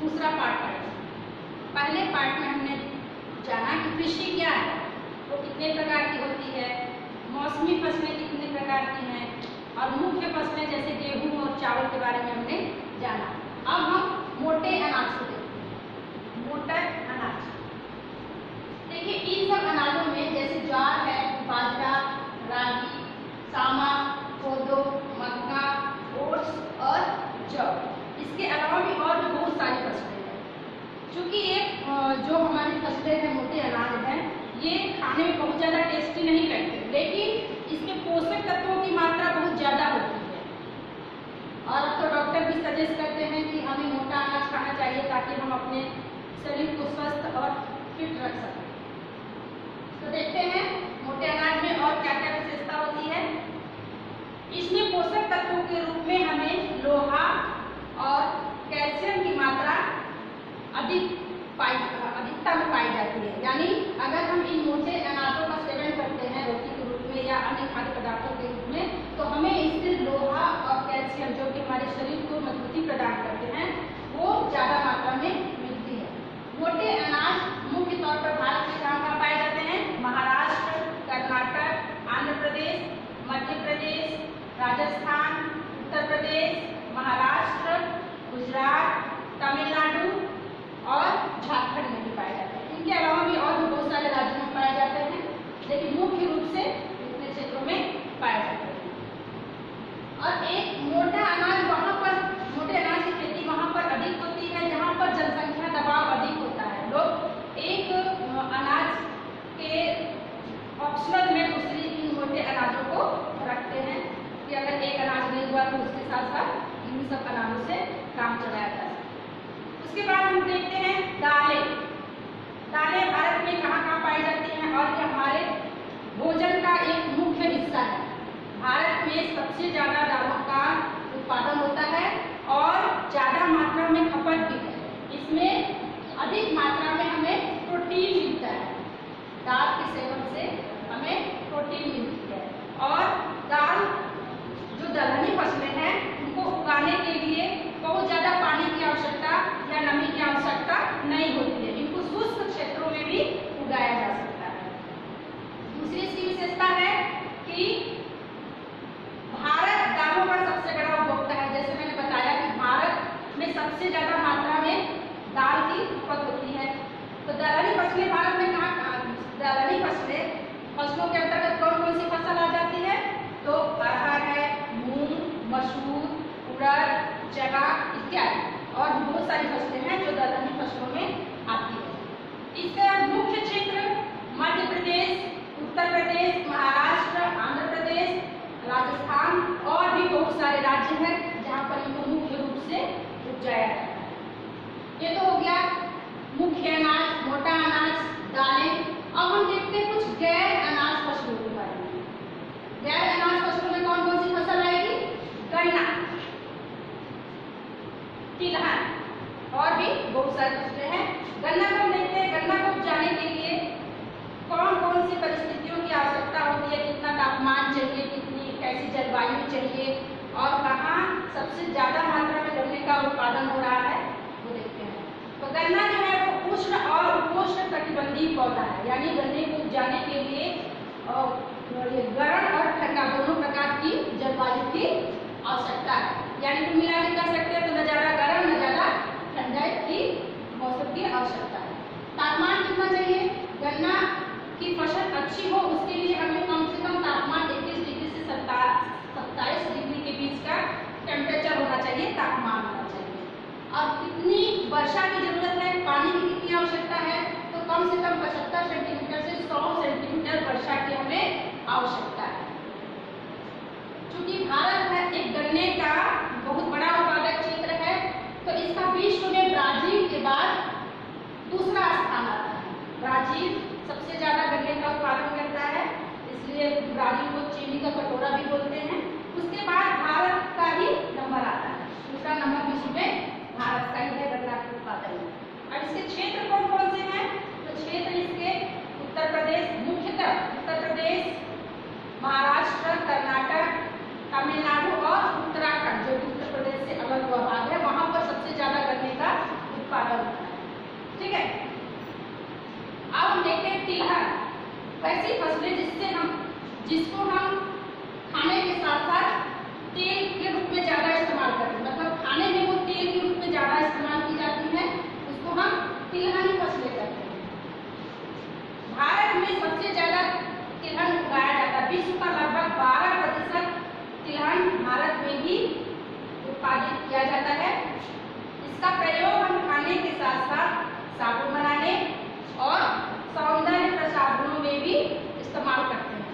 दूसरा पार्ट पढ़ेंगे। पहले पार्ट में हमने जाना कि कृषि क्या है, वो कितने प्रकार की होती है, मौसमी फसलें कितने प्रकार की हैं और मुख्य फसलें जैसे गेहूं और चावल के बारे में हमने जाना। अब हम मोटे अनाज को देखते हैं। मोटा अनाज, देखिए इन सब अनाजों में जैसे ज्वार है, बाजरा, रागी, सामा, कोदो, मक्का, ओट्स और जौ। इसके अलावा भी और भी बहुत सारी फसलें हैं। चूँकि ये जो हमारी फसलें हैं, मोटे अनाज हैं, ये खाने में बहुत ज़्यादा टेस्टी नहीं लगते, लेकिन इसमें पोषक तत्वों की मात्रा बहुत ज़्यादा होती है। और अब तो डॉक्टर भी सजेस्ट करते हैं कि हमें मोटा अनाज खाना चाहिए ताकि हम अपने शरीर को स्वस्थ और फिट रख सकें। तो देखते हैं मोटे अनाज में और क्या क्या विशेषता होती है। इसमें पोषक तत्वों के रूप में हमें लोहा और कैल्शियम की मात्रा अधिकता में पाई जाती है। यानी अगर हम इन मोटे अनाजों का सेवन करते हैं रोटी के रूप में या अन्य खाद्य पदार्थों के रूप में, तो हमें इससे लोहा और कैल्शियम जो कि हमारे शरीर को मजबूती प्रदान करते हैं, वो ज़्यादा मात्रा में मिलती है। मोटे अनाज मुख्य तौर पर भारत में कहाँ पाए जाते हैं? महाराष्ट्र, कर्नाटक, आंध्र प्रदेश, मध्य प्रदेश, राजस्थान, उत्तर प्रदेश, महाराष्ट्र, गुजरात, तमिलनाडु और झारखंड में भी पाए जाते हैं। इनके अलावा भी और भी बहुत सारे राज्यों में पाए जाते हैं, लेकिन मुख्य रूप से इतने क्षेत्रों में पाए जाते हैं। और एक मोटा अनाज वहाँ पर, मोटे अनाज की खेती वहाँ पर अधिक होती है जहाँ पर जनसंख्या दबाव अधिक होता है। लोग एक अनाज के ऑप्शनल में दूसरी इन मोटे अनाजों को रखते हैं कि अगर एक अनाज नहीं हुआ तो उसके साथ साथ इन सब अनाजों से काम चलाया जा सकता है। उसके बाद हम देखते हैं दालें। दालें भारत में कहाँ कहाँ पाई जाती हैं और ये हमारे भोजन का एक मुख्य हिस्सा है। भारत में सबसे ज़्यादा दालों का उत्पादन होता है और ज़्यादा मात्रा में खपत भी है। इसमें अधिक मात्रा में हमें प्रोटीन मिलता है। दाल के सेवन से हमें प्रोटीन मिलती है। और दाल जो दलहनी फसलें हैं उनको उगाने के लिए बहुत ज़्यादा पानी की आवश्यकता या नमी की आवश्यकता नहीं होती है। इनको शुष्क क्षेत्रों में भी उगाया जा सकता है। दूसरी इसकी विशेषता है कि भारत दालों का सबसे बड़ा उपभोक्ता है। जैसे मैंने बताया कि भारत में सबसे ज़्यादा मात्रा में दाल की खपत होती है। तो दलहनी फसलें भारत में कहाँ, दलहनी फसलों के अंतर्गत कौन कौन सी फसल आ जाती है? तो अरहर है, मूंग, मसूर, उड़द, चना इत्यादि और बहुत सारी फसलें हैं जो दलहनी फसलों में आती है। इसका मुख्य क्षेत्र मध्य प्रदेश, उत्तर प्रदेश, महाराष्ट्र, आंध्र प्रदेश, राजस्थान और भी बहुत सारे राज्य हैं जहाँ पर इनको मुख्य रूप से उपजाया जाता है। ये तो हो गया मुख्य अनाज, मोटा अनाज, दालें। अब हम देखते हैं कुछ गैर अनाज फसलों के बारे में। गैर अनाज फसलों में कौन कौन सी फसल आएगी? गन्ना, तिलहन और भी बहुत सारी फसलें हैं। गन्ना को देखते हैं। गन्ना को उपजाने के लिए कौन कौन सी परिस्थितियों की आवश्यकता होती है, कितना तापमान चाहिए, कितनी कैसी जलवायु चाहिए और कहाँ सबसे ज़्यादा मात्रा में गन्ने का उत्पादन हो रहा है, वो देखते हैं। तो गन्ना जो है वो उष्ण और उपोष्ण कटिबंधीय पौधा है। यानी गन्ने को उपजाने के लिए गर्म और ठंडा दोनों प्रकार की जलवायु की आवश्यकता है। यानी कुल मिला के कह सकते हैं तो न ज़्यादा गर्म न ज़्यादा ठंडा की मौसम की आवश्यकता है। तापमान कितना चाहिए? गन्ना की फसल अच्छी हो उसके लिए हमें कम से कम तापमान 21 डिग्री से 27 डिग्री के बीच का टेम्परेचर होना चाहिए, तापमान होना चाहिए। और कितनी वर्षा की जरूरत है, पानी की कितनी आवश्यकता है? तो कम से कम 75 सेंटीमीटर से 100 सेंटीमीटर वर्षा की हमें आवश्यकता है। चूंकि भारत है एक गन्ने का बहुत बड़ा उत्पादक क्षेत्र है, तो इसका विश्व में ब्राजील के बाद दूसरा स्थान आता है। ब्राजील सबसे ज्यादा गन्ने का उत्पादन करता है, इसलिए ब्राजील को चीनी का कटोरा भी बोलते हैं। उसके बाद भारत का ही नंबर आता है, दूसरा नंबर विश्व में भारत का ही है गन्ना के उत्पादन में। और इसके क्षेत्र कौन कौन से हैं? तो क्षेत्र इसके उत्तर प्रदेश, मुख्यतः उत्तर प्रदेश, महाराष्ट्र, कर्नाटक, तमिलनाडु और उत्तराखंड जो कि उत्तर प्रदेश से अलग हुआ भाग है, वहां पर सबसे ज्यादा गन्ने का उत्पादन देखिए तिलहन वैसी फसलें जिसको हम खाने के साथ साथ तेल के रूप में ज्यादा इस्तेमाल करते हैं, मतलब खाने में वो तेल के रूप में ज्यादा इस्तेमाल की जाती है, उसको हम तिलहनी फसलें कहते हैं। भारत में सबसे ज्यादा तिलहन उगाया जाता है। विश्व का लगभग 12% तिलहन भारत में ही उत्पादित किया जाता है। इसका प्रयोग हम खाने के साथ साथ साबुन बनाने और सौंदर्य प्रसाधनों में भी इस्तेमाल करते हैं।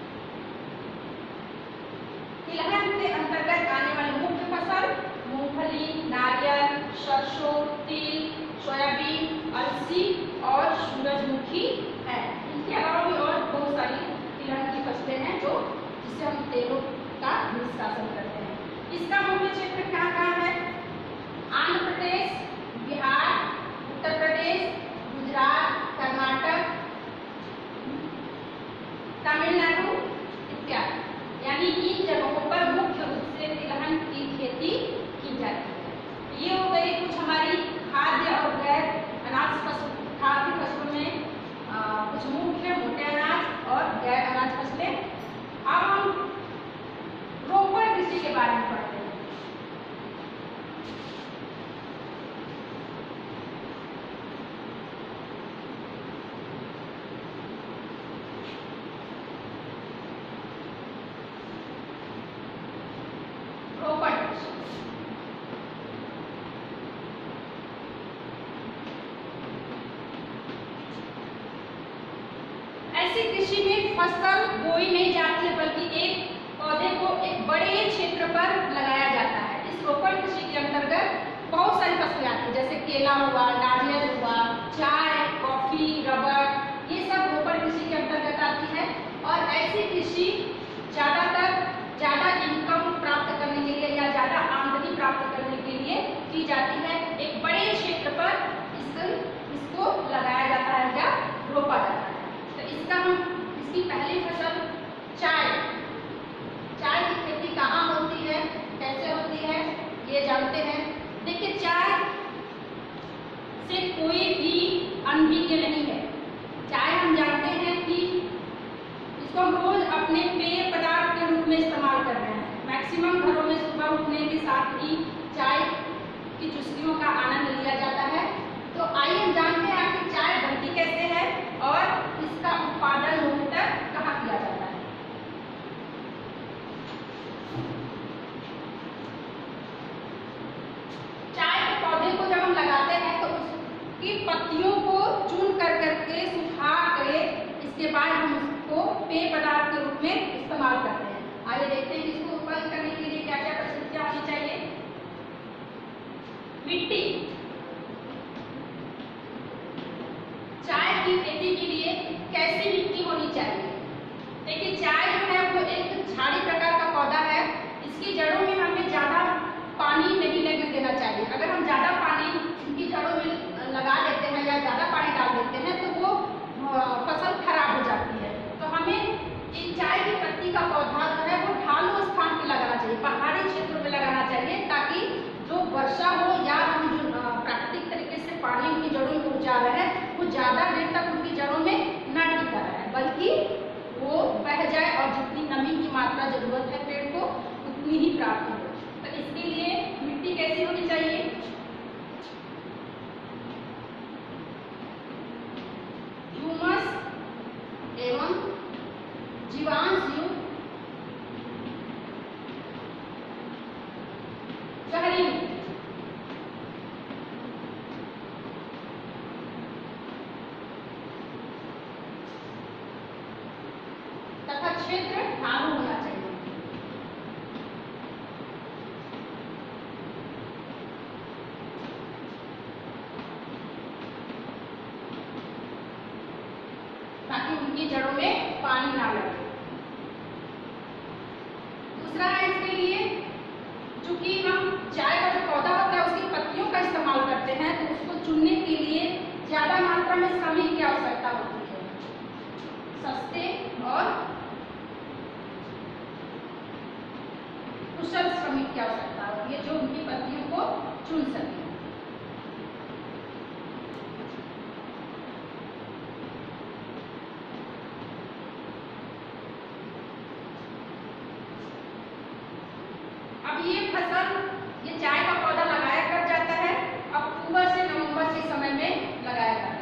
तिलहन के अंतर्गत आने वाली मुख्य फसल मूंगफली, नारियल, सरसों, तिल, सोयाबीन, अलसी और सूरजमुखी है। इनके अलावा भी और बहुत सारी तिलहन की फसलें हैं जो जिससे हम तेलों का निष्कासन करते हैं। इसका मुख्य क्षेत्र कहाँ है? आंध्र प्रदेश, बिहार, उत्तर प्रदेश, गुजरात, कर्नाटक, तमिलनाडु इत्यादि, यानी इन जगहों पर मुख्य रूप से तिलहन की खेती की जाती है। ये हो गई कुछ हमारी खाद्य और गैर अनाज खाद्य फसलों में कुछ मुख्य मोटे अनाज और गैर अनाज फसलें। अब हम रोपण कृषि के बारे में पढ़ते हैं। ऐसी कृषि में फसल बोई नहीं जाती है, बल्कि एक पौधे को एक बड़े क्षेत्र पर लगाया जाता है। इस रोपण कृषि के अंतर्गत बहुत सारी फसलें आती हैं, जैसे केला हुआ, नारियल हुआ, चाय, कॉफी, रबर, ये सब रोपण कृषि के अंतर्गत आती है। और ऐसी कृषि ज्यादा इनकम प्राप्त करने के लिए या ज्यादा आमदनी प्राप्त करने के लिए की जाती है। एक बड़े क्षेत्र पर इसको लगाया जाता है या रोपा जाता है। इसकी पहली फसल चाय की खेती कहाँ होती है, कैसे होती है, ये जानते हैं। देखिए, चाय से कोई भी अनभिज्ञ नहीं है। चाय हम जानते हैं कि इसको हम रोज अपने पेय पदार्थ के रूप में इस्तेमाल कर रहे हैं। मैक्सिमम घरों में सुबह उठने के साथ ही चाय की चुस्कियों का आनंद लिया जाता है। तो आइए हम जानते हैं आखिर चाय बनती कैसे है और इसका उत्पादन मुख्यतः कहाँ किया जाता है। चाय के पौधे को जब हम लगाते हैं तो उसकी पत्तियों को चून करके सुखा कर इसके बाद हम उसको पेय पदार्थ के रूप में इस्तेमाल करते हैं। आइए देखते हैं इसको उत्पादन करने के लिए क्या क्या परिस्थितियां होनी चाहिए। मिट्टी, चाय की खेती के लिए कैसी मिट्टी होनी चाहिए? देखिए, चाय जो है वो एक झाड़ी प्रकार का पौधा है। इसकी जड़ों में हमें ज्यादा पानी नहीं लगने देना चाहिए। अगर हम ज्यादा पानी इनकी जड़ों में लगा देते हैं या ज्यादा पानी डाल देते हैं तो वो फसल खराब हो जाती है। तो हमें इन चाय की पत्ती का पौधा जो है वो ढालू स्थान पे लगाना चाहिए, पहाड़ी क्षेत्रों में लगाना चाहिए, ताकि जो वर्षा हो या हम जो प्राकृतिक तरीके से पानी उनकी जड़ों में पहुंचा रहे हैं वो ज्यादा देर तक उनकी जड़ों में न टिका रहे, बल्कि वो बह जाए और जितनी नमी की मात्रा जरूरत है पेड़ को उतनी ही प्राप्त हो। तो इसके लिए मिट्टी कैसी होनी चाहिए? ह्यूमस एवं जीवांश युक्त गहरी मिट्टी तथा क्षेत्र ढालू होना चाहिए। ताकि उनकी जड़ों में पानी ना लगे। दूसरा है इसके लिए, चूंकि हम चाय का जो पौधा होता है उसकी पत्तियों का इस्तेमाल करते हैं, तो उसको चुनने के लिए ज्यादा मात्रा में श्रमिक की आवश्यकता होती है। सस्ते और कुशल श्रमिक की आवश्यकता होती है जो उनकी पत्तियों को चुन सके। 3 अब ये फसल, ये चाय का पौधा लगाया कब जाता है? अक्टूबर से नवंबर के समय में लगाया जाता है।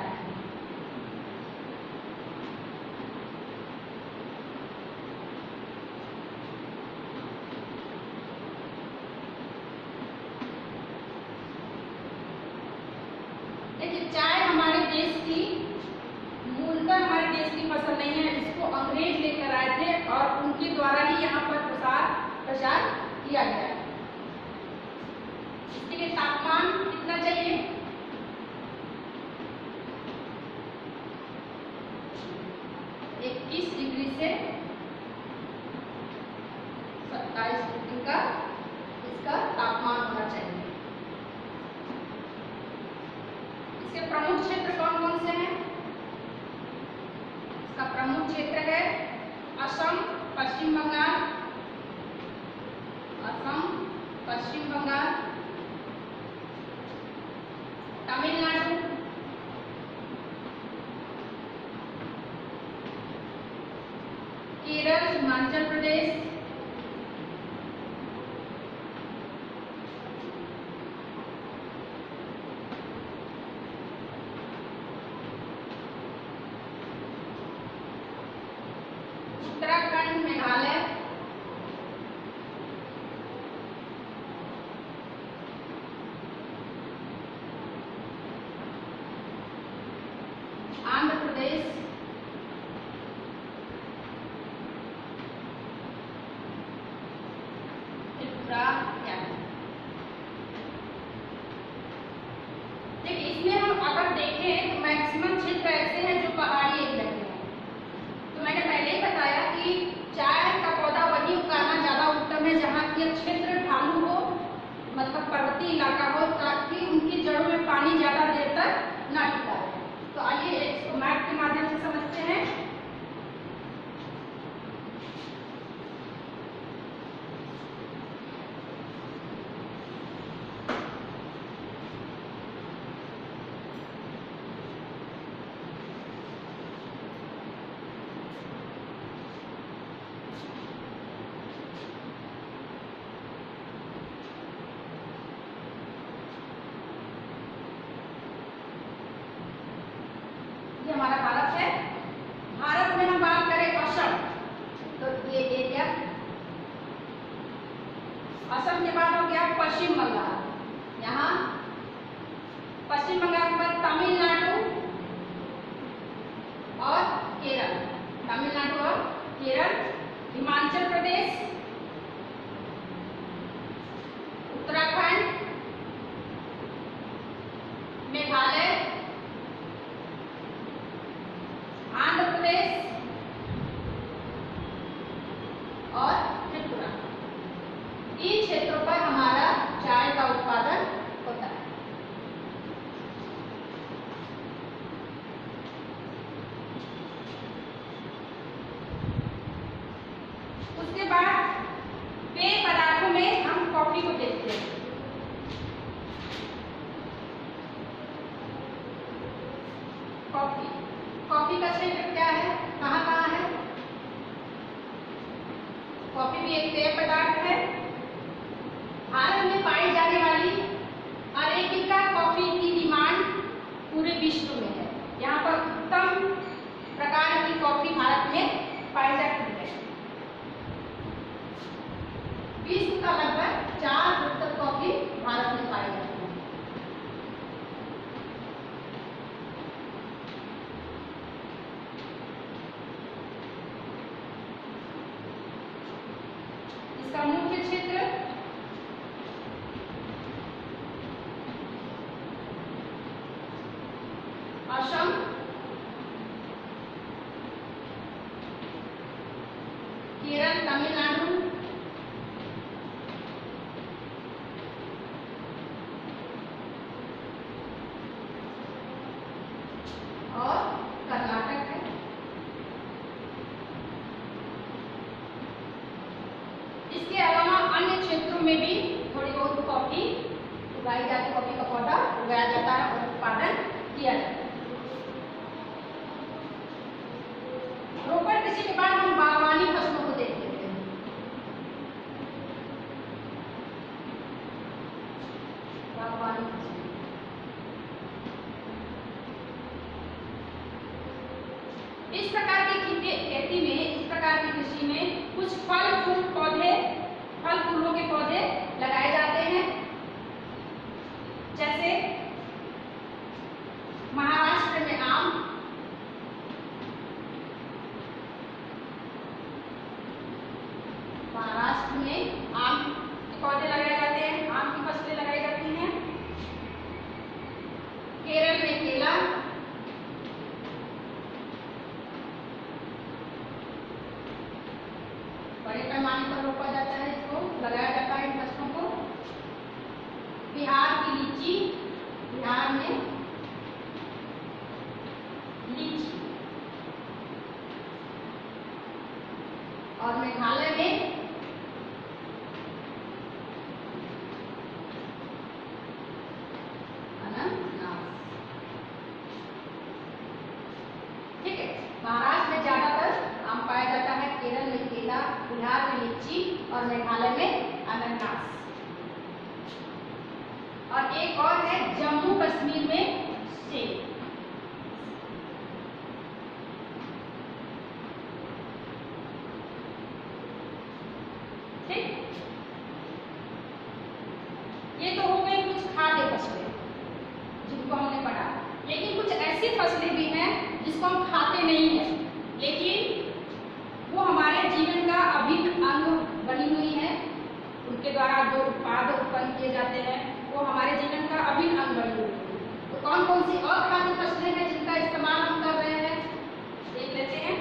देखिए, चाय हमारे देश की, मूलतः हमारे देश की फसल नहीं है, इसको अंग्रेज लेकर आए थे और उनके द्वारा ही यहाँ पर प्रचार किया गया है। इसके लिए तापमान कितना चाहिए? 21 डिग्री से 27 डिग्री का इसका तापमान होना चाहिए। इसके प्रमुख क्षेत्र कौन कौन से हैं? इसका प्रमुख क्षेत्र है असम, पश्चिम बंगाल, तमिलनाडु, केरल, हिमाचल प्रदेश, उत्तराखंड, मेघालय, आंध्र प्रदेश, त्रिपुरा। देखिए, इसमें हम अगर देखें तो मैक्सिमम क्षेत्र ऐसे हैं जो पहाड़ी एरिया के हैं। तो मैंने पहले ही बताया कि चाय का पौधा वही उगाना ज्यादा उत्तम है जहाँ की क्षेत्र ढालू हो, मतलब पर्वतीय इलाका हो, ताकि उनकी जड़ों में पानी ज्यादा देर तक न टिका रहे। तो आइए इसको मैप के माध्यम से समझते हैं। ये हमारा भारत है। भारत में हम बात करें असम, तो ये एरिया असम के बाद हो गया पश्चिम बंगाल। यहाँ पश्चिम बंगाल के बाद तमिलनाडु और केरल, तमिलनाडु और केरल, हिमाचल प्रदेश, उत्तराखंड, मेघालय, आंध्र प्रदेश और त्रिपुरा। इन क्षेत्रों पर हमारा चाय का उत्पादन होता है। उसके बाद पेय पदार्थों में हम कॉफी को देखते हैं। कॉफी का क्षेत्र क्या है, कहाँ कहाँ है? कॉफी भी एक पेय पदार्थ है। भारत में पाई जाने वाली अरेबिका कॉफी की डिमांड पूरे विश्व में है। यहाँ पर उत्तम प्रकार की कॉफी भारत में पाई जाती है। विश्व का लगभग 4% कॉफी भारत में पाई जाती है। इसका मुख्य क्षेत्र असम, केरल, तमिलनाडु, और कर्नाटक है। इसके अलावा अन्य क्षेत्रों में भी थोड़ी बहुत कॉफी उगाई जाती, कॉफी का पौधा उगाया जाता है और उत्पादन किया जाता है। रोपण कृषि के बाद हम बागवानी फसलों को देखते हैं। पौधे लगाए जाते हैं, आम की फसलें लगाई जाती हैं। केरल में केला, बड़े पैमाने पर रोपा जाता है, इसको लगाया जाता है इन फसलों को। बिहार की लीची, बिहार में लीची, और मेघालय में अनानास। ठीक है, महाराष्ट्र में ज्यादातर आम पाया जाता है, केरल में केला, बिहार में लीची और मेघालय में अनानास। और एक और है जम्मू कश्मीर में सेब। ठीक, ये तो हो गई कुछ खाद्य फसलें जिनको हमने पढ़ा, लेकिन कुछ ऐसी फसलें भी हैं जिसको हम खाते नहीं हैं, लेकिन वो हमारे जीवन का अभिन्न अंग बनी हुई है। उनके द्वारा जो उत्पाद उत्पन्न किए जाते हैं वो हमारे जीवन का अभिन्न अंग बनी हुई है। तो कौन कौन सी और खाद्य फसलें हैं जिनका इस्तेमाल हम कर रहे हैं, देख लेते हैं।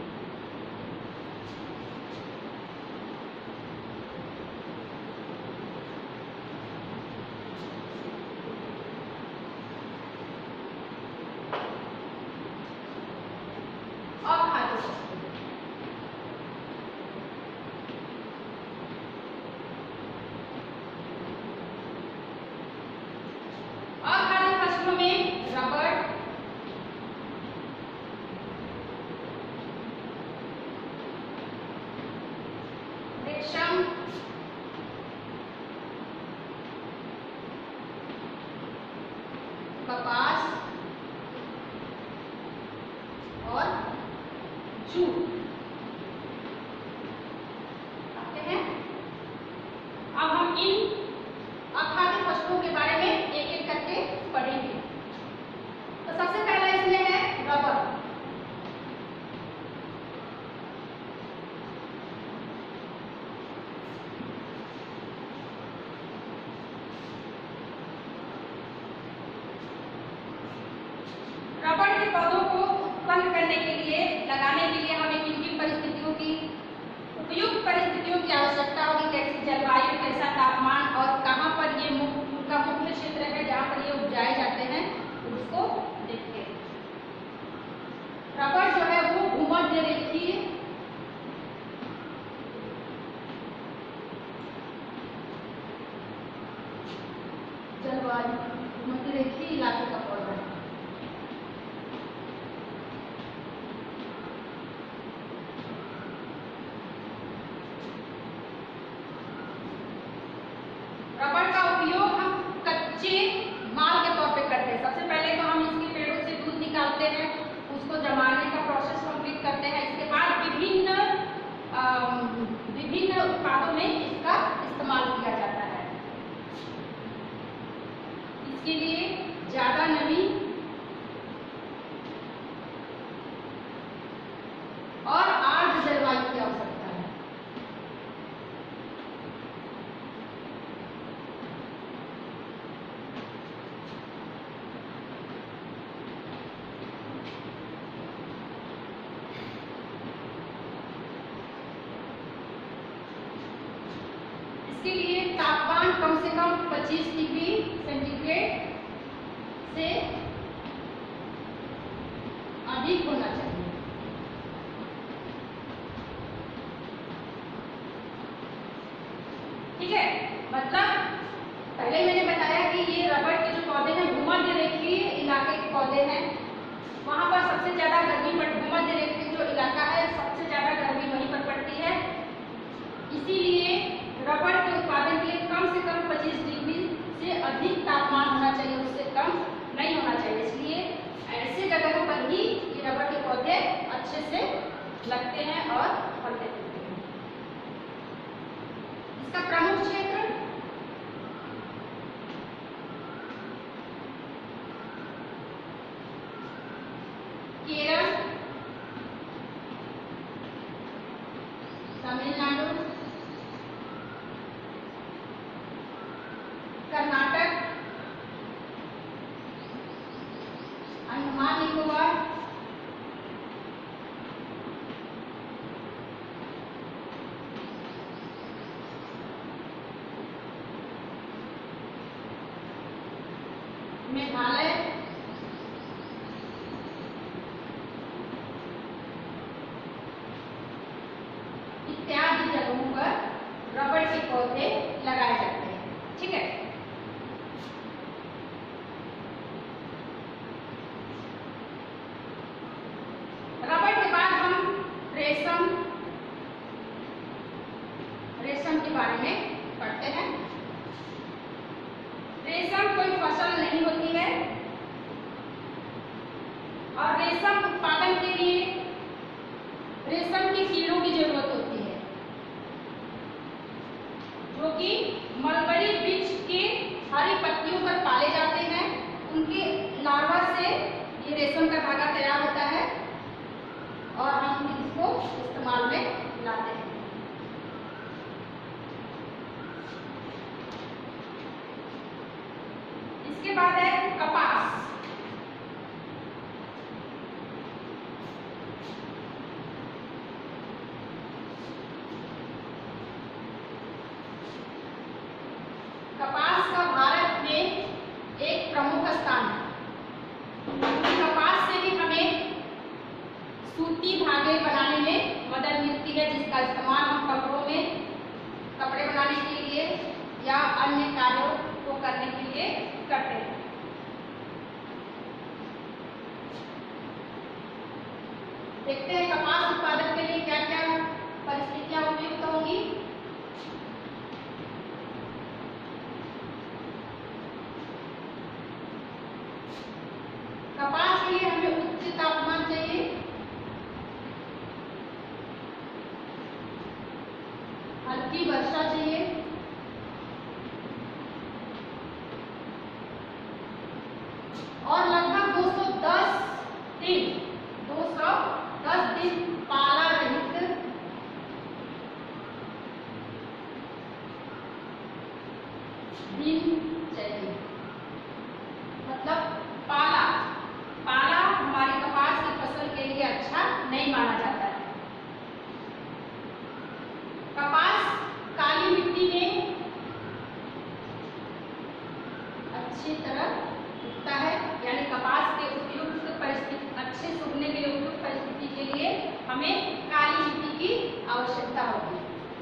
रेशम, कपास और जूट आते हैं। अब हम इन अखाद्य फसलों के बारे में एक एक करके पढ़ेंगे। तो सबसे पहला इसमें है रबर। रबर के पौधों को उत्पन्न करने के लिए, लगाने के लिए हमें किन किन परिस्थितियों की, उपयुक्त परिस्थितियों की आवश्यकता होगी, कैसी जलवायु, कैसा तापमान और कहाँ पर ये उनका मुख्य क्षेत्र है जहाँ पर ये उपजाए जाते हैं, उसको देखते हैं। रबर जो है वो भूमध्य रेखीय जलवायु, भूमध्य रेखीय इलाके का पौधा है। रबर का उपयोग हम कच्चे माल के तौर पे करते हैं। सबसे पहले तो हम इसके पेड़ों से दूध निकालते हैं, उसको जमाने का प्रोसेस कंप्लीट करते हैं। इसके बाद विभिन्न उत्पादों में इसका इस्तेमाल किया जाता है। इसके लिए ज्यादा नमी और आर्द्र जलवायु की आवश्यकता है। इसके लिए तापमान कम से कम 25 डिग्री सेंटीग्रेड से अधिक होना चाहिए। ठीक है, मतलब पहले मैंने बताया कि ये रबर के जो पौधे हैं भूमध्य रेखीय इलाके के पौधे हैं, वहां पर सबसे ज्यादा गर्मी भूमध्य रेखीय जो इलाका है सबसे ज्यादा गर्मी वहीं पर पड़ती है। इसीलिए रबर के उत्पादन के लिए कम से कम 25 डिग्री से अधिक तापमान होना चाहिए, उससे कम नहीं होना चाहिए। इसलिए ऐसे जगहों पर ही ये रबर के पौधे अच्छे से लगते हैं और फलते फूलते हैं। इसका प्रमुख क्षेत्र केरल, तमिलनाडु, मेघालय, इत्यादि जगहों पर रबड़ के पौधे लगाए जाते हैं। ठीक है, रबड़ के बाद हम रेशम के बारे में पढ़ते हैं। रेशम कोई फसल नहीं होती है और रेशम उत्पादन के लिए रेशम के कीड़ों की जरूरत होती है, जो कि मलबरी वृक्ष के हरी पत्तियों पर पाले जाते हैं। उनके लार्वा से ये रेशम का धागा तैयार होता है और हम इसको इस्तेमाल में लाते हैं। इसके बाद है कपास। कपास का भारत में एक प्रमुख स्थान है। कपास से भी हमें सूती धागे बनाने में मदद मिलती है, जिसका इस्तेमाल हम कपड़ों में कपड़े बनाने के लिए या अन्य कार्यों को करने के लिए करते हैं। देखते हैं कपास उत्पादन के लिए क्या क्या परिस्थितियां उपयुक्त होंगी। कपास के लिए हमें उच्च तापमान चाहिए, हल्की वर्षा चाहिए, और लगभग 210 दिन पाला रहित दिन चाहिए। मतलब पाला हमारी कपास की फसल के लिए अच्छा नहीं माना जाता है। कपास काली मिट्टी में अच्छी तरह उगता है, यानी कपास के उपयुक्त परिस्थिति, अच्छे सूखने के लिए उपयुक्त परिस्थिति के लिए हमें काली मिट्टी की आवश्यकता होगी।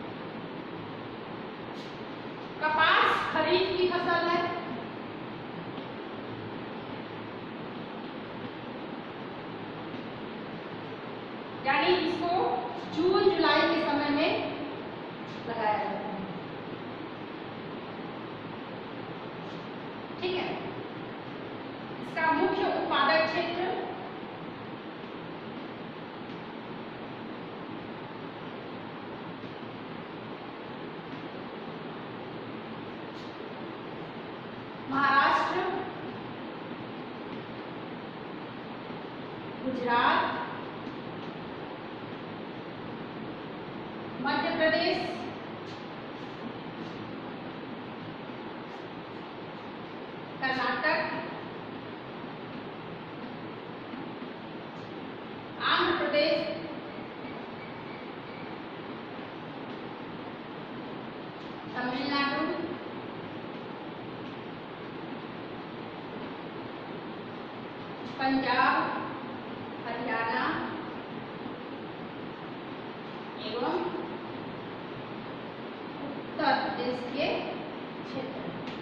कपास खरीफ की फसल है। यानी इसको जून जुलाई के समय में लगाया जाता है। ठीक है, इसका मुख्य उत्पादक क्षेत्र महाराष्ट्र, गुजरात, मध्य प्रदेश, कर्नाटक, आंध्र प्रदेश, तमिलनाडु, पंजाब, हरियाणा एवं उत्तर प्रदेश के क्षेत्र।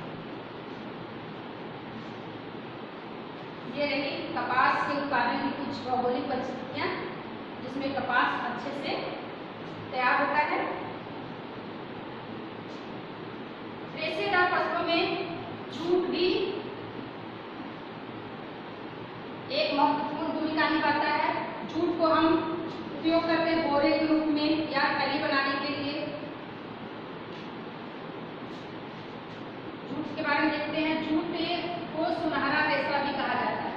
ये रही कपास के उत्पादन की कुछ भौगोलिक परिस्थितियां, जिसमें कपास अच्छे से तैयार होता है। रेशेदार फसलों में जूट भी एक महत्वपूर्ण भूमिका निभाता है। जूट को हम उपयोग करते हैं बोरे के रूप में या थैली बनाने के लिए। जूट के बारे में देखते हैं। जूट को सुनहरा रेशा भी कहा जाता है।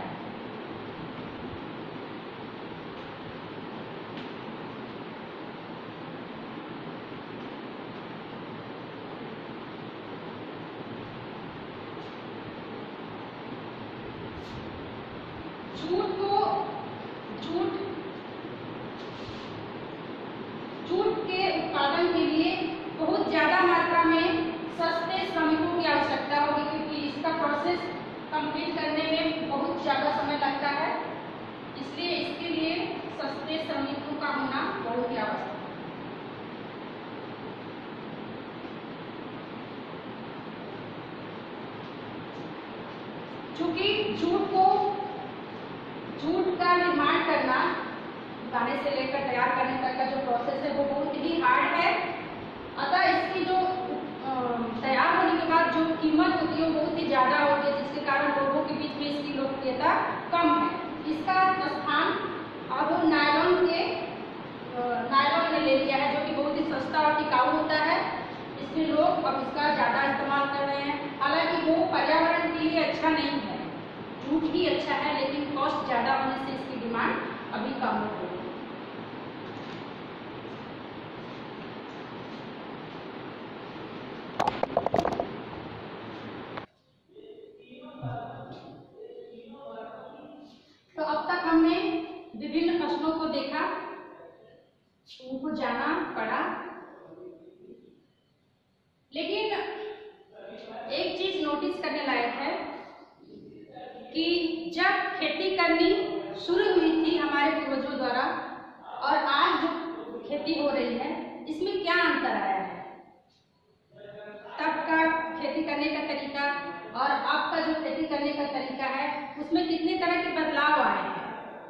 जूट के उत्पादन के लिए बहुत ज्यादा मात्रा में सस्ते श्रमिकों की आवश्यकता होगी, क्योंकि इसका प्रोसेस कंप्लीट इसलिए समितियों का होना बहुत ही आवश्यक है। चूंकि जूट का निर्माण करना, गाने से लेकर तैयार करने तक का जो प्रोसेस है वो बहुत ही हार्ड है, अतः इसकी जो तैयार होने के बाद जो कीमत होती है वो बहुत ही ज़्यादा होती है, जिसके कारण लोगों के बीच में इसकी लोकप्रियता कम है। इसका स्थान अब नायलॉन ने ले लिया है, जो कि बहुत ही सस्ता और टिकाऊ होता है, इसलिए लोग अब इसका ज़्यादा इस्तेमाल कर रहे हैं। हालांकि वो पर्यावरण के लिए अच्छा नहीं है, जूट ही अच्छा है, लेकिन कॉस्ट ज़्यादा होने से इसकी डिमांड अभी कम हो गई है। तो अब तक हमने विभिन्न फसलों को देखा, उनको जाना पड़ा, लेकिन एक चीज नोटिस करने लायक है कि जब खेती करनी शुरू हुई थी हमारे पूर्वजों द्वारा और आज जो खेती हो रही है, इसमें क्या अंतर आया है। तब का खेती करने का तरीका और अब का जो खेती करने का तरीका है, उसमें कितने तरह के बदलाव आए हैं,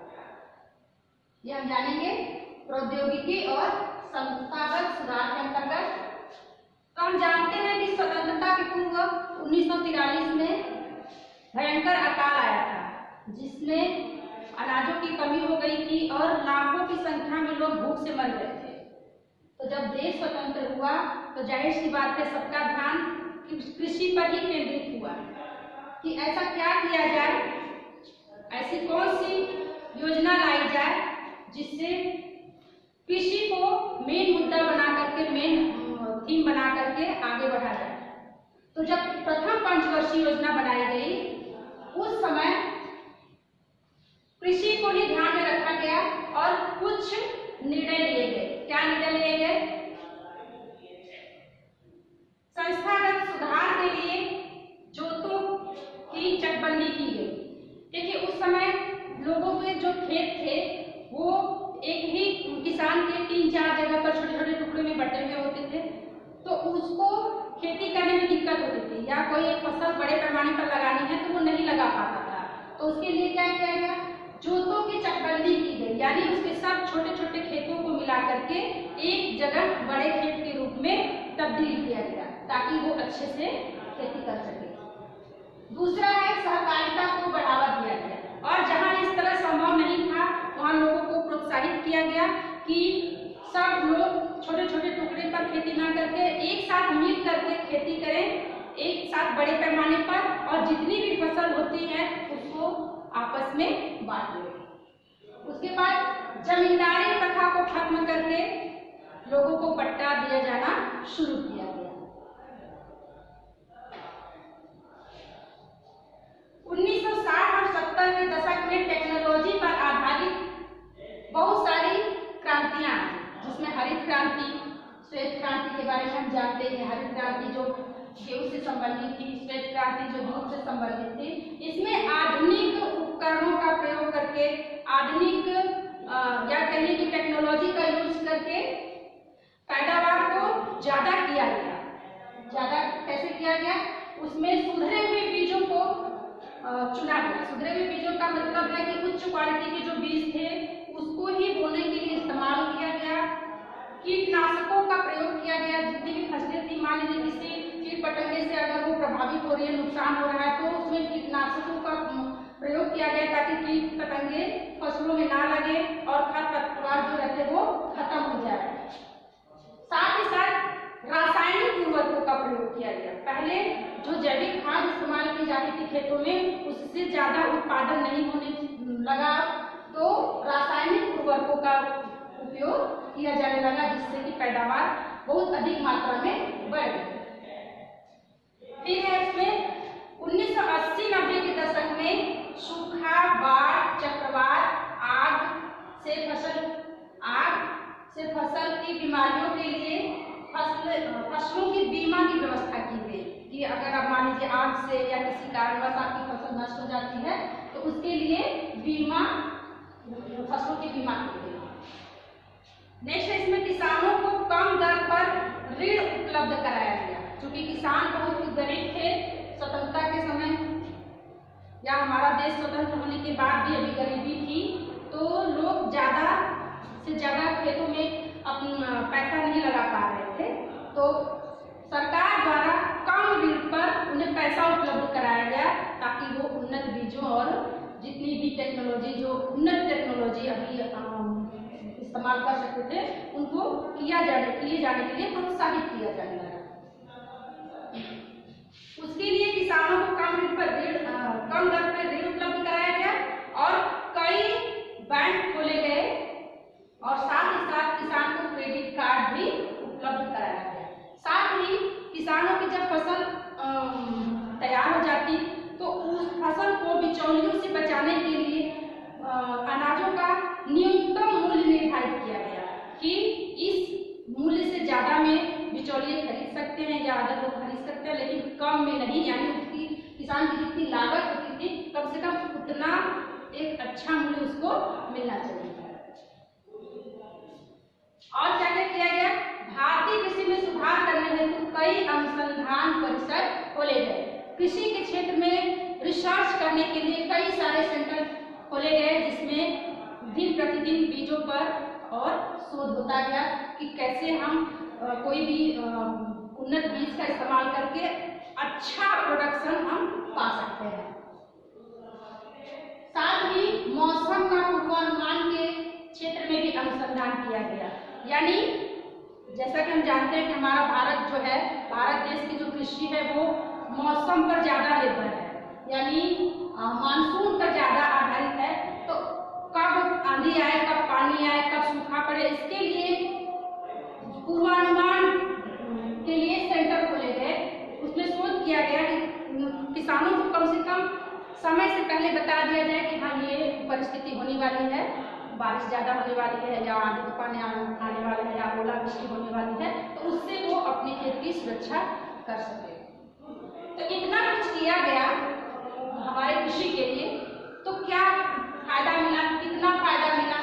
ये हम जानेंगे प्रौद्योगिकी और संस्थागत सुधार के अंतर्गत। तो हम जानते हैं कि स्वतंत्रता के पूर्व 1943 में भयंकर अकाल आया था, जिसमें अनाजों की कमी हो गई थी और लाखों की संख्या में लोग भूख से मर गए थे। तो जब देश स्वतंत्र हुआ तो जाहिर सी बात है सबका ध्यान कृषि पर ही केंद्रित हुआ कि ऐसा क्या किया जाए, ऐसी कौन सी योजना लाई जाए जिससे कृषि को मेन मुद्दा बना करके, मेन थीम बना करके आगे बढ़ा जाए। तो जब प्रथम पंचवर्षीय योजना बनाई गई, उस समय कृषि को ही ध्यान में रखा गया और कुछ निर्णय लिए गए। क्या निर्णय लिए गए? संस्थागत सुधार के लिए जोतों की चकबंदी की गई। देखिए, उस समय लोगों के जो खेत थे वो एक ही किसान के 3-4 जगह पर छोटे छोटे टुकड़े में बटे हुए होते थे, तो उसको खेती करने में दिक्कत होती थी, या कोई एक फसल बड़े पैमाने पर लगानी है तो वो नहीं लगा पाता था। तो उसके लिए क्या किया गया? जोतों की चकबंदी की गई, यानी उसके सब छोटे छोटे खेतों को मिला करके एक जगह बड़े खेत के रूप में तब्दील किया गया, ताकि वो अच्छे से खेती कर सके। दूसरा है सहकारिता को बढ़ावा दिया गया, और जहाँ इस तरह संभव नहीं था वहाँ लोगों को प्रोत्साहित किया गया कि सब लोग छोटे छोटे टुकड़े पर खेती ना करके एक साथ मिल करके खेती करें, एक साथ बड़े पैमाने पर, और जितनी भी फसल होती है उसको आपस में बांट लें। उसके बाद जमींदारी प्रथा को खत्म करके लोगों को पट्टा दिया जाना शुरू किया गया। 1960 और 70 के दशक में टेक्नोलॉजी पर आधारित बहुत सारी क्रांतियां आई, जिसमें हरित क्रांति, श्वेत क्रांति के बारे में हम जानते हैं। हरित क्रांति जो गेहूं से संबंधित थी, श्वेत क्रांति जो दूध से संबंधित थी। इसमें आधुनिक उपकरणों का प्रयोग करके, आधुनिक या कहिए कि टेक्नोलॉजी का यूज करके पैदावार को ज्यादा किया गया। ज्यादा कैसे किया गया? उसमें सुधरे हुए बीजों को चुना गया। सुधरे हुए बीजों का मतलब है कि उच्च क्वालिटी के जो बीज थे उसको ही बोने के लिए इस्तेमाल किया गया। कीटनाशकों का प्रयोग किया गया। जितनी भी फसलें थी, मान लीजिए किसी कीट पतंगे से अगर वो प्रभावित हो रही है, नुकसान हो रहा है, तो उसमें कीटनाशकों का प्रयोग किया गया ताकि कीट पतंगे फसलों में ना लगे और खरपतवार जो रहते वो खत्म हो जाए। साथ ही साथ रासायनिक उर्वरकों का प्रयोग किया गया। पहले जो जैविक खाद इस्तेमाल की जाती थी खेतों में, उससे ज्यादा उत्पादन नहीं होने लगा, तो रासायनिक उर्वरकों का उपयोग किया जाने लगा, जिससे कि पैदावार बहुत अधिक मात्रा में बढ़ गई। फिर है इसमें 1980-90 के दशक में सूखा, बाढ़, चक्रवात, आग से फसल की बीमारियों के लिए फसलों की बीमा की व्यवस्था की गई कि अगर आप मान लीजिए आग से या किसी कारणवश आपकी फसल नष्ट हो जाती है तो उसके लिए बीमा, फसलों की बीमा की गई। नेक्स्ट है इसमें किसानों को कम दर पर ऋण उपलब्ध कराया गया। क्योंकि किसान बहुत गरीब थे स्वतंत्रता के समय, या हमारा देश स्वतंत्र होने के बाद भी अभी गरीबी थी, तो लोग ज़्यादा से ज़्यादा खेतों में अपना पैसा नहीं लगा पा रहे थे। तो सरकार द्वारा कम ऋण पर उन्हें पैसा उपलब्ध कराया गया ताकि वो उन्नत बीजों और जितनी भी टेक्नोलॉजी, जो उन्नत टेक्नोलॉजी अभी इस्तेमाल कर सकते थे, उनको किए जाने के लिए प्रोत्साहित किया जाने लगा। उसके लिए किसानों को कम दर पर ऋण उपलब्ध कराया गया और कई बैंक खोले गए और साथ ही साथ किसान को क्रेडिट कार्ड भी उपलब्ध कराया गया। साथ ही किसानों की जब फसल तैयार हो जाती तो उस फसल को बिचौलियों से बचाने के लिए अनाजों का न्यूनतम मूल्य निर्धारित किया गया कि इस मूल्य से ज़्यादा में बिचौलिए खरीद सकते हैं या अदर लोग खरीद सकते हैं, लेकिन कम में नहीं। यानी उसकी किसान की जितनी लागत होती थी कम से कम उतना एक अच्छा मूल्य उसको मिलना चाहिए। और क्या क्या किया गया? भारतीय कृषि में सुधार करने हेतु कई अनुसंधान परिसर खोले गए। कृषि के क्षेत्र में रिसर्च करने के लिए कई सारे सेंटर खोले गए जिसमें दिन प्रतिदिन बीजों पर और शोध होता गया कि कैसे हम कोई भी उन्नत बीज का इस्तेमाल करके अच्छा प्रोडक्शन हम पा सकते हैं। साथ ही मौसम का पूर्वानुमान के क्षेत्र में भी अनुसंधान किया गया। यानी जैसा कि हम जानते हैं कि हमारा भारत जो है, भारत देश की जो कृषि है वो मौसम पर ज़्यादा निर्भर है, यानी मानसून पर ज़्यादा आधारित है। तो कब आंधी आए, कब पानी आए, कब सूखा पड़े, इसके लिए पूर्वानुमान के लिए सेंटर खोले गए। उसमें शोध किया गया कि किसानों को कम से कम समय से पहले बता दिया जाए कि हाँ ये परिस्थिति होने वाली है, बारिश ज़्यादा होने वाली है या आंधी तूफान आने वाला है या ओलावृष्टि होने वाली है, तो उससे वो अपने खेत की सुरक्षा कर सके। तो इतना कुछ किया गया हमारे कृषि के लिए, तो क्या फायदा मिला, कितना फायदा मिला?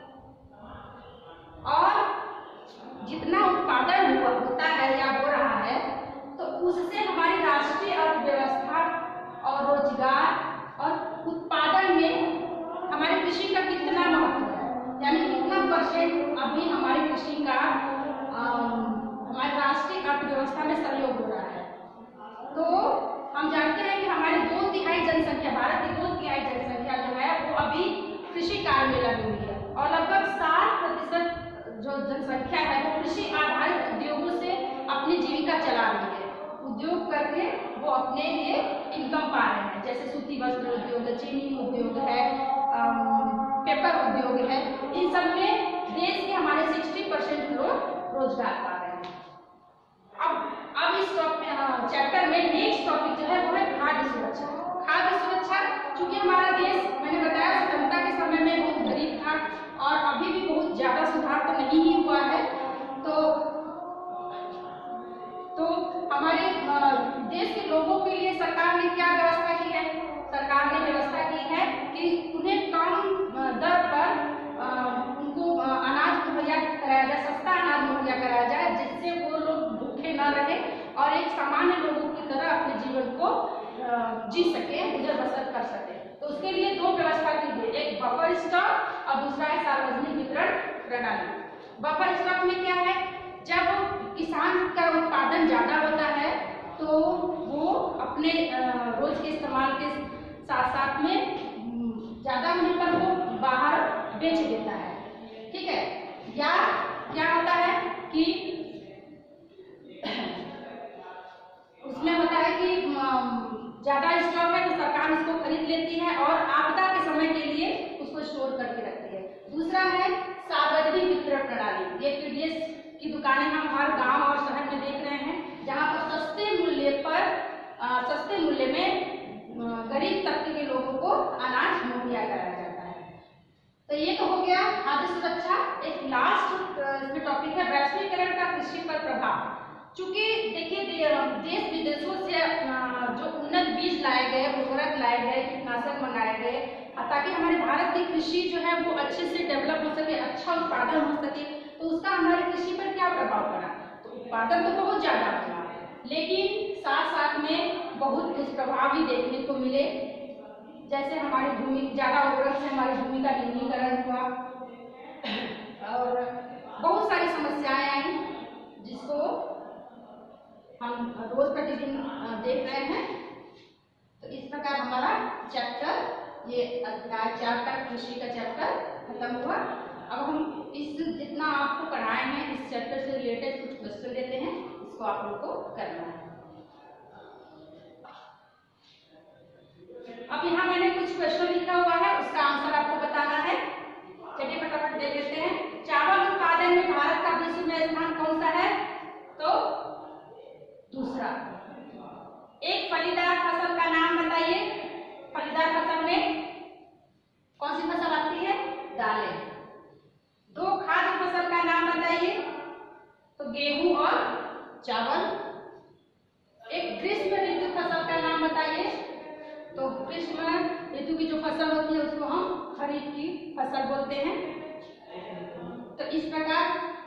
और जितना उत्पादन होता है या हो रहा है तो उससे हमारी राष्ट्रीय अर्थव्यवस्था और रोजगार और उत्पादन में हमारी कृषि का कितना महत्व है, यानी कितना % अभी हमारी कृषि का हमारी राष्ट्रीय अर्थव्यवस्था में सहयोग हो रहा है। तो हम जानते हैं कि हमारी 2/3 जनसंख्या, भारत की 2/3 जनसंख्या जो है वो अभी कृषि कार्य में लगी हुई है और लगभग 60% जो जनसंख्या है वो कृषि आधारित उद्योगों से अपनी जीविका चला रही है। उद्योग करके वो अपने लिए इनकम पा रहे हैं, जैसे सूती वस्त्र उद्योग, चीनी उद्योग है, पेपर उद्योग है। इन सब में देश के हमारे 60% लोग रोजगार पा रहे हैं। अब इस चैप्टर में नेक्स्ट टॉपिक जो है वो है खाद्य सुरक्षा। खाद्य सुरक्षा, चूंकि हमारा देश, मैंने बताया, स्वतंत्रता के समय में बहुत गरीब था और अभी भी बहुत ज्यादा सुधार तो नहीं ही हुआ है। तो हमारे देश के लोगों के लिए सरकार ने क्या व्यवस्था की है? सरकार ने व्यवस्था की है कि उन्हें कम दर पर उनको अनाज मुहैया कराया जाए, सस्ता अनाज मुहैया कराया जाए, जिससे वो लोग भूखे न रहे और एक सामान्य लोगों की तरह अपने जीवन को जी सके, गुजर बसर कर सके। तो उसके लिए 2 व्यवस्था की गई, एक बफर स्टॉक और दूसरा है सार्वजनिक वितरण प्रणाली। बफर स्टॉक में क्या है? जब किसान का उत्पादन ज्यादा होता है तो वो अपने रोज के इस्तेमाल के साथ साथ में ज्यादा होने पर वो बाहर बेच देता है, ठीक है। या क्या होता है कि उसमें होता है कि ज्यादा स्टॉक है तो सरकार उसको खरीद लेती है और आपदा के समय के लिए उसको स्टोर करके रखती है। दूसरा है सार्वजनिक वितरण प्रणाली। ये पीडीएस की दुकानें हम हर गांव और शहर में देख रहे हैं, जहां पर सस्ते मूल्य में गरीब तबके के लोगों को अनाज मुहैया कराया जाता है। तो ये तो हो गया खाद्य सुरक्षा। एक लास्ट इसमें टॉपिक है वैश्वीकरण का कृषि पर प्रभाव। चूंकि देखिए देश विदेशों से जो उन्नत बीज लाए गए, उर्वरक लाए गए, कीटनाशक मंगाए गए ताकि हमारे भारत की कृषि जो है वो अच्छे से डेवलप हो सके, अच्छा उत्पादन हो सके, तो उसका हमारी कृषि पर क्या प्रभाव पड़ा? तो उत्पादन तो बहुत ज्यादा हुआ, लेकिन साथ साथ में बहुत दुष्प्रभाव भी देखने को मिले। जैसे हमारी भूमि ज्यादा उर्वरक से हमारी भूमि का निम्नीकरण हुआ और बहुत सारी समस्याएं आई जिसको हम रोज प्रतिदिन देख रहे हैं। तो इस प्रकार हमारा चैप्टर, ये अध्याय 4 का कृषि का चैप्टर खत्म हुआ। अब हम इस जितना आपको पढ़ाए हैं इस चैप्टर से रिलेटेड कुछ क्वेश्चन देते हैं, इसको आप लोग को करना है। अब यहाँ मैंने कुछ क्वेश्चन लिखा हुआ है, उसका आंसर आपको बताना है। चलिए फटाफट देख लेते हैं। चावल उत्पादन में भारत का विश्व में स्थान कौन सा है? तो दूसरा। एक फलीदार फसल का नाम बताइए। फलीदार फसल में कौन सी फसल आती है? दालें। 2 खाद्य फसल का नाम बताइए। तो गेहूं और चावल। एक ग्रीष्म ऋतु फसल का नाम बताइए। तो ग्रीष्म ऋतु की जो फसल होती है उसको हम खरीफ की फसल बोलते हैं। तो इस प्रकार